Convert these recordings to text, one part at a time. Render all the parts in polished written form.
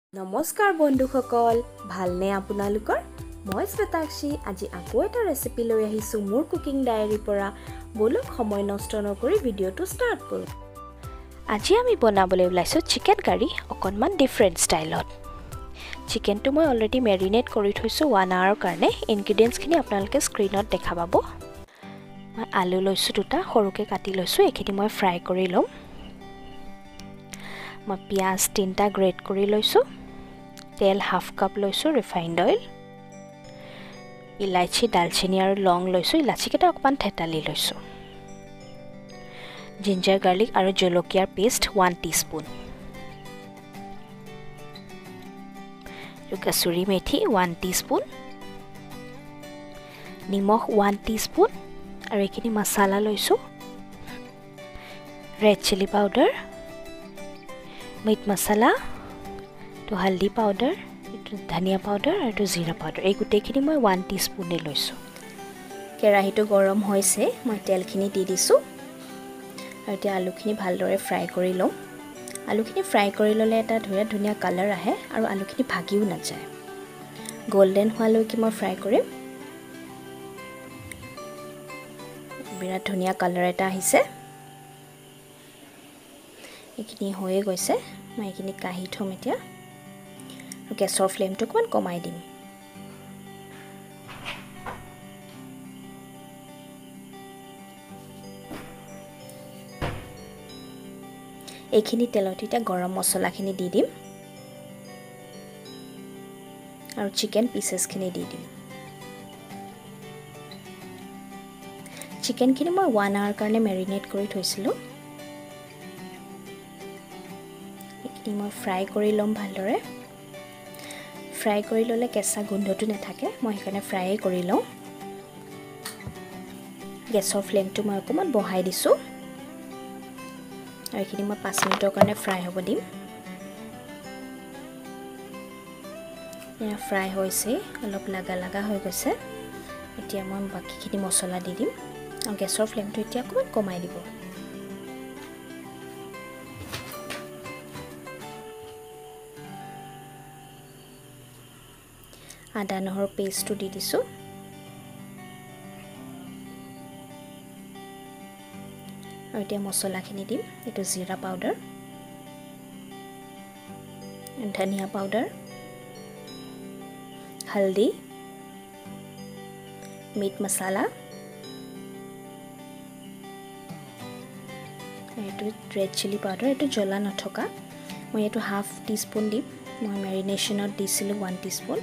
নমস্কাৰ বন্ধুসকল ভালনে আপোনালোকৰ মই শ্বেতাক্ষী আজি আকৌ এটা ৰেচিপি লৈ আহিছো মোৰ কুকিং ডায়েৰীৰ পৰা বলক সময় নষ্ট নকৰি ভিডিওটো ষ্টাৰ্ট কৰো আজি আমি বনাবলৈ ওলাইছো চিকেন কাৰী অকনমান ডিফাৰেন্ট ষ্টাইলত চিকেনটো মই অলৰেডি মেৰিনেট কৰি থৈছো 1 আৱাৰ কাৰণে ইনগ্ৰেডিয়েন্টছখিনি আপোনালোকে স্ক্ৰিনত দেখা পাব মই আলু লৈছো দুটা সৰুকে কাটি লৈছো এখিনি মই ফ্ৰাই কৰি লম মই পিয়াজ তিনটা গ্ৰেট কৰি লৈছো তেল হাফ কাপ লৈছো ৰিফাইন্ড অইল ইলাইচি দালচিনি আৰু লং লৈছো ইলাচি কেটা অকমান থেতালি লৈছো জিঞ্জাৰ গাৰ্লিক আৰু জলকীয়াৰ পেষ্ট 1 টিস্পুন কসুৰী মেথি 1 টিস্পুন নিমখ 1 টিস্পুন আৰু এখিনি মছলা লৈছো ৰেড চিলি পাউডাৰ মিট মছলা to haldi powder to dhania powder আৰু জিৰা powder এই গুটেখিনি মই 1 টিস্পুন লৈছো কেৰাহীটো গৰম হৈছে মই তেলখিনি দি দিছো আৰু এতিয়া আলুখিনি ভালদৰে ফ্ৰাই কৰি লম আলুখিনি ফ্ৰাই কৰি ললে এটা ধুনীয়া কালাৰ আহে আৰু আলুখিনি ভাগিও না যায় গোল্ডেন হোৱালৈকে মই ফ্ৰাই কৰিম বিৰাট ধুনীয়া কালাৰ এটা আহিছে এইখিনি হৈয়ে গৈছে মই এইখিনি কাঢ়ি থম এতিয়া গেছৰ ফ্লেমটো অকমান কমাই দিম এইখিনি তেলত এতিয়া গৰম মছলাখিনি দি দিম আৰু চিকেন পিসেছখিনি দি দিম চিকেনখিনি মই 1 আৱাৰ কাৰণে মেৰিনেট কৰি থৈছিলো এইখিনি মই ফ্ৰাই কৰি লম ভালদৰে ফ্ৰাই কৰি ললে কেঁচা গোন্ধটো নাথাকে মই সেইকাৰণে ফ্ৰাই কৰি লওঁ গেছৰ ফ্লেমটো মই অকমান বঢ়াই দিছো আৰু এইখিনি মই 5 মিনিটৰ কাৰণে ফ্ৰাই হ'ব দিম এয়া ফ্ৰাই হৈছে অলপ লাগা হৈ গৈছে এতিয়া মই বাকিখিনি মছলা দি দিম আৰু গেছৰ ফ্লেমটো এতিয়া অকমান কমাই দিব আদা নহৰু পেষ্টটো দি দিছো আৰু এতিয়া মছলাখিনি দিম এটো জিৰা পাউডাৰ ধনিয়া পাউডাৰ হালদি মিট মছলা এটো ৰেড চিলি পাউডাৰ এটো জ্বলা নথকা মই এটো হাফ টিস্পুন দিম মই মেৰিনেশনত দিছিলো 1 টিস্পুন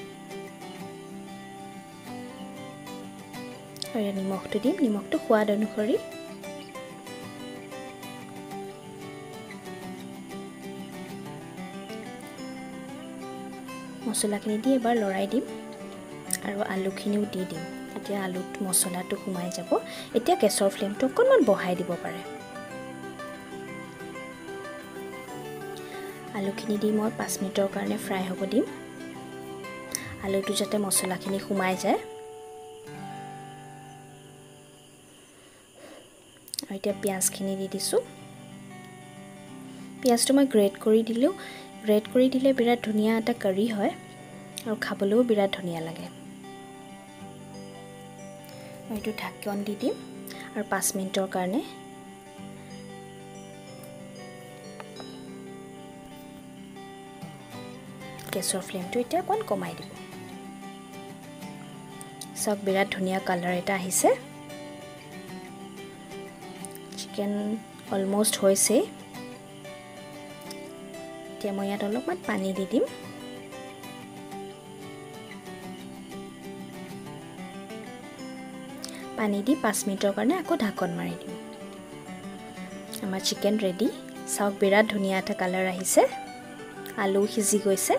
আৰু নিমখটো দিম নিমখটো সোৱাদ অনুসৰি মছলাখিনি দি এবাৰ লৰাই দিম আৰু আলুখিনিও দি দিম এতিয়া আলুত মছলাটো সোমাই যাব এতিয়া গেছৰ ফ্লেমটো অকণমান বঢ়াই দিব পাৰে আলুখিনি দি মই 5 মিনিটৰ কাৰণে ফ্ৰাই হ'ব দিম আলুটো যাতে মছলাখিনি সোমাই যায় আৰু এতিয়া পিয়াজখিনি দি দিছো পিয়াজটো মই গ্ৰেট কৰি দিলে বিৰাট ধুনীয়া এটা কাৰী হয় আৰু খাবলৈও বিৰাট ধুনীয়া লাগে মই এইটো ঢাকন দি দিম আৰু 5 মিনিটৰ কাৰণে গেছৰ ফ্লেমটো এতিয়া অকণ কমাই দিব সব বিৰাট ধুনীয়া কালাৰ এটা আহিছে চিকেন অলমোস্ট হৈছে এতিয়া মই ইয়াত অলপমান পানী দি দিম পানী দি 5 মিনিটৰ কাৰণে আকৌ ঢাকন মাৰি দিম আমাৰ চিকেন ৰেডি সব বিৰাট ধুনীয়া এটা কালাৰ আহিছে আলু সিজি গৈছে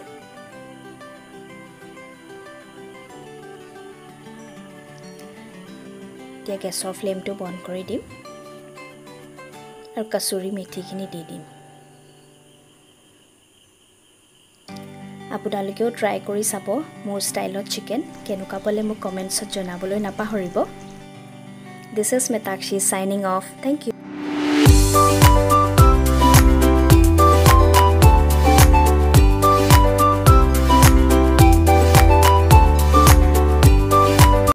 এতিয়া গেছৰ ফ্লেমটো বন্ধ কৰি দিম আৰু কসুৰী মেথিখিনি দি দিম আপোনালোকেও ট্ৰাই কৰি চাব মোৰ ষ্টাইলত চিকেন কেনেকুৱা পালে মোক কমেন্টছত জনাবলৈ নাপাহৰিব This is Metakshi signing off. Thank you.